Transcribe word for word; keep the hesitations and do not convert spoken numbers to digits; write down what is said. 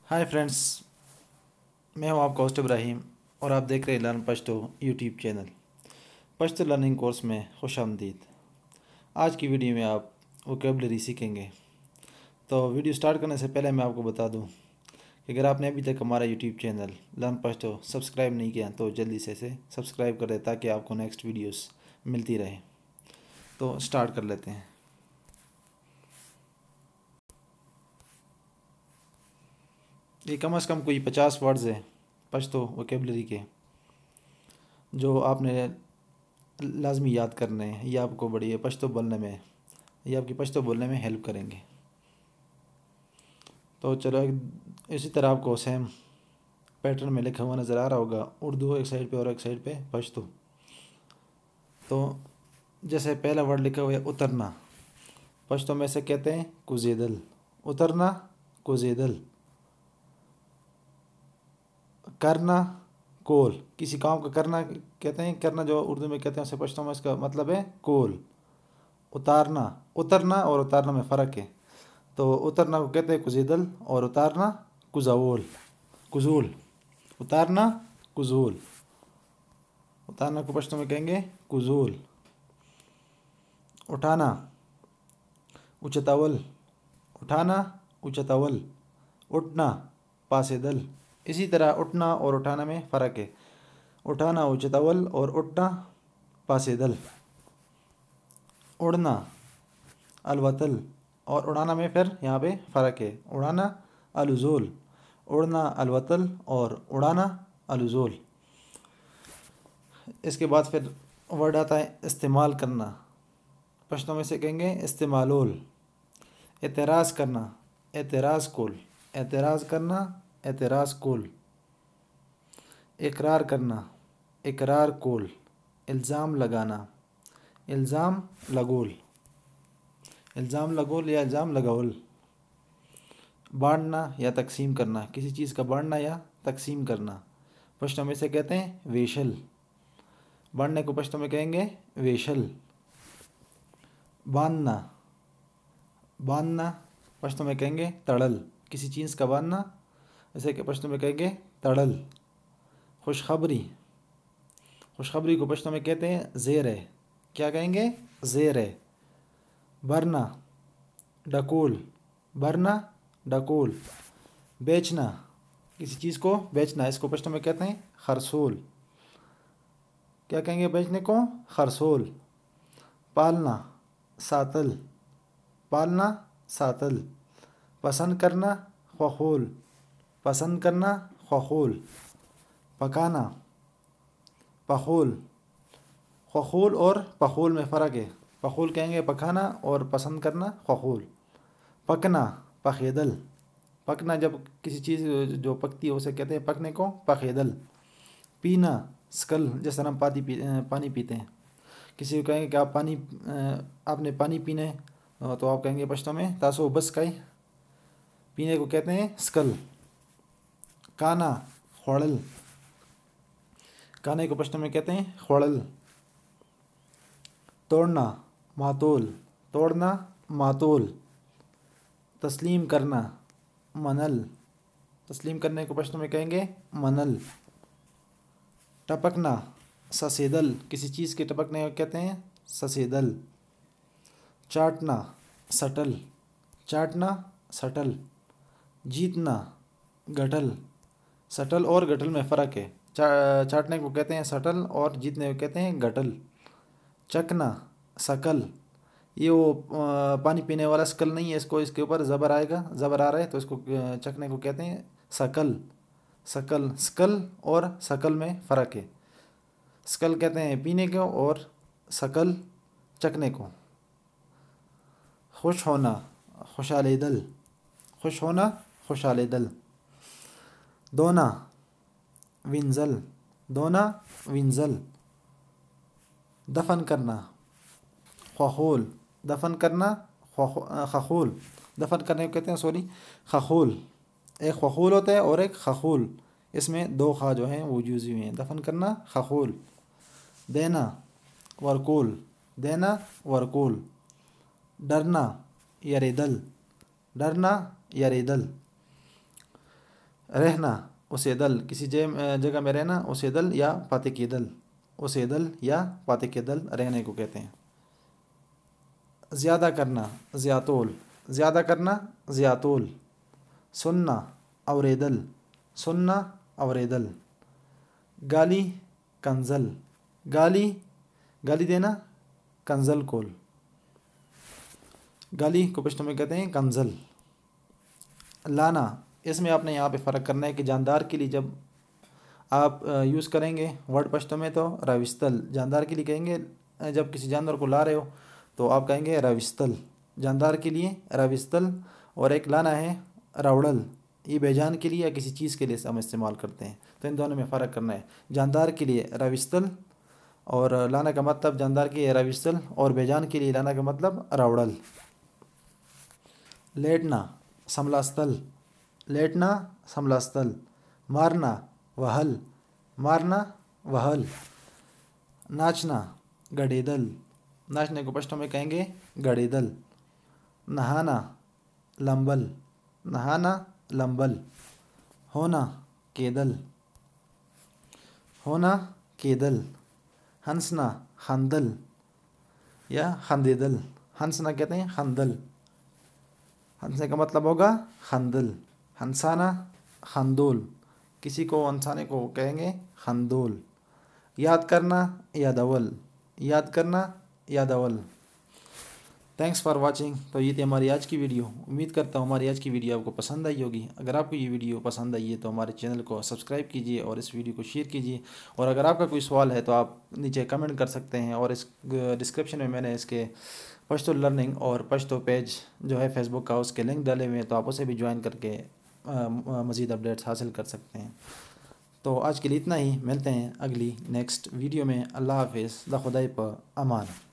Hi friends, मैं हूं आपका होस्ट इब्राहिम और आप देख रहे हैं learn Pashto YouTube channel. Pashto learning course में खुश आमदीद। आज की वीडियो में आप वोकेबलरी सीखेंगे। तो वीडियो स्टार्ट करने से पहले मैं आपको बता दूं कि अगर आपने अभी तक हमारा YouTube channel learn Pashto subscribe नहीं किया तो जल्दी से इसे सब्सक्राइब कर दें ताकि आपको नेक्स्ट वीडियोस मिलती रहे। तो स्टार्ट कर लेते हैं। ये कम अज़ कम कोई पचास वर्ड्स हैं पश्तो वोकेबलरी के जो आपने लाजमी याद करने हैं। ये आपको बड़ी पश्तो बोलने में ये आपकी पश्तो बोलने में हेल्प करेंगे। तो चलो, इसी तरह आपको सेम पैटर्न में लिखा हुआ नज़र आ रहा होगा, उर्दू एक साइड पे और एक साइड पे पश्तो। तो जैसे पहला वर्ड लिखा हुआ है उतरना, पश्तो में से कहते हैं कुजेदल। उतरना कुजेदल। करना कोल, किसी काम का करना कहते हैं, करना जो उर्दू में कहते हैं उसे पश्तो में इसका मतलब है कोल। उतारना, उतरना और उतारना में फ़र्क है। तो उतरना को कहते हैं कुजेदल और उतारना कुजावोल कुजूल। उतारना कुजूल, उतारना को पश्तो में कहेंगे कुजूल। उठाना उचतावल, उठाना उचतावल। उठना पासेदल। इसी तरह उठना और उठाना में फ़र्क है। उठाना उचतावल और उठना पासेदल। उड़ना अलवतल और उड़ाना में फिर यहाँ पे फ़र्क है। उड़ाना अलुजूल, उड़ना अलवतल और उड़ाना अलुजूल। इसके बाद फिर वर्ड आता है इस्तेमाल करना, पश्तो में से कहेंगे इस्तेमालोल। एतराज़ करना एतराज़ कोल, एतराज़ करना एतराज़ कोल। इकरार करना इकरार कोल। इल्ज़ाम लगाना इल्ज़ाम लगोल, इल्ज़ाम लगोल या इल्ज़ाम लगाओल। बांटना या तकसीम करना, किसी चीज़ का बांटना या तकसीम करना, पश्तो में से कहते हैं वेशल। बांटने को पश्तो में कहेंगे वेशल। बांधना बांधना पश्तो में कहेंगे तड़ल, किसी चीज़ का बांधना इसे के पश्तो में कहेंगे तड़ल। खुशखबरी, खुशखबरी को पश्तो में कहते हैं ज़ेर है, क्या कहेंगे ज़ेर है। भरना डकोल, भरना डकोल। बेचना, किसी चीज़ को बेचना, इसको पश्तो में कहते हैं खरसोल, क्या कहेंगे बेचने को खरसोल। पालना सातल, पालना सातल। पसंद करना ख्वाखोल, पसंद करना ख्वाखोल। पकाना पखोल, ख्वाखोल और पखोल में फ़र्क है। पखोल कहेंगे पकाना और पसंद करना ख्वाखोल। पकना पखेदल, पकना जब किसी चीज़ जो पकती है उसे कहते हैं पकने को पखेदल। पीना स्कल, जिस तरह हम पानी पी पानी पीते हैं, किसी को कहेंगे कि आप पानी आपने पानी पीना है तो आप कहेंगे पश्तो में तासो बस काई, पीने को कहते हैं स्कल। काना खोड़ल, काने को पश्तो में कहते हैं खोड़ल। तोड़ना मातोल, तोड़ना मातोल। तस्लीम करना मनल, तस्लीम करने को पश्तो में कहेंगे मनल। टपकना ससेदल, किसी चीज़ के टपकने को कहते हैं ससेदल। चाटना सटल, चाटना सटल। जीतना गठल, सटल और गठल में फ़र्क है। चा चाटने को कहते हैं सटल और जीतने को कहते हैं गठल। चकना सकल, ये वो पानी पीने वाला सकल नहीं है, इसको इसके ऊपर ज़बर आएगा, ज़बर आ रहा है तो इसको चकने को कहते हैं सकल। सकल, सकल और सकल में फ़र्क है। सकल कहते हैं पीने को और सकल चकने को। खुश होना खुशाले दल, खुश होना खुशाले दल। दोना विंजल, दोना विंजल। दफन करना ख्वाखोल, दफन करना खखोल। दफन करने को कहते हैं सॉरी खखोल। एक खखोल होता है और एक खखोल, इसमें दो खा जो हैं वो यूज़ हुए हैं। दफन करना खखोल। देना वरकोल, देना वरकोल। डरना यरेदल, डरना यरेदल। رہنا اوسیدل کسی جگہ میں رہنا اوسیدل یا پاتے کیدل اوسیدل یا پاتے کیدل رہنے کو کہتے ہیں۔ زیادہ کرنا زیاتول زیادہ کرنا زیاتول۔ سننا اوریدل سننا اوریدل۔ گالی کنزل گالی گالی دینا کنزل کول۔ گالی کو پشتو میں کہتے ہیں کنزل۔ لانا اس میں آپ نے یہاں پہ فرق کرنا ہے کہ جاندار کے لیے جب آپ یوز کریں گے ورڈ پشتو میں تو راوستل، جاندار کے لیے کہیں گے جب کسی جانور کو لا رہے ہو تو آپ کہیں گے راوستل، جاندار کے لیے راوستل۔ اور ایک لانا ہے راوڑل، یہ بے جان کے لیے یا کسی چیز کے لیے ہم استعمال کرتے ہیں، تو ان دونوں میں فرق کرنا ہے۔ جاندار کے لیے راوستل اور لانا کا مطلب جاندار کے لیے راوستل اور بے جان کے لیے لانا کا مطلب راوڑل۔ لیٹنا سملاستل لیٹنا سملاستل۔ مارنا وہل مارنا وہل۔ ناچنا گڑیدل ناچنے کو پشتو میں کہیں گے گڑیدل۔ نہانا لمبل نہانا لمبل۔ ہونا کیدل ہونا کیدل۔ ہنسنا خندل یا خندیدل، ہنسنا کہتے ہیں خندل، ہنسنے کا مطلب ہوگا خندل۔ ہنسانا خندول کسی کو ہنسانے کو کہیں گے خندول۔ یاد کرنا یادول یاد کرنا یادول۔ Thanks for watching. تو یہ تھی ہماری آج کی ویڈیو، امید کرتا ہوں ہماری آج کی ویڈیو آپ کو پسند آئی ہوگی۔ اگر آپ کو یہ ویڈیو پسند آئی ہے تو ہمارے چینل کو سبسکرائب کیجیے اور اس ویڈیو کو شیئر کیجیے، اور اگر آپ کا کوئی سوال ہے تو آپ نیچے کمنٹ کر سکتے ہیں، اور اس ڈسکرپشن میں میں نے اس کے پشتو لرننگ اور پشتو پیج جو ہے فیس بک کا اس کے لنک ڈالے ہوئے ہیں، تو آپ اسے بھی جوائن کر کے مزید اپڈیٹس حاصل کر سکتے ہیں۔ تو آج کے لیے اتنا ہی، ملتے ہیں اگلی نیکسٹ ویڈیو میں۔ اللہ حافظ، دا خدائی پا امان۔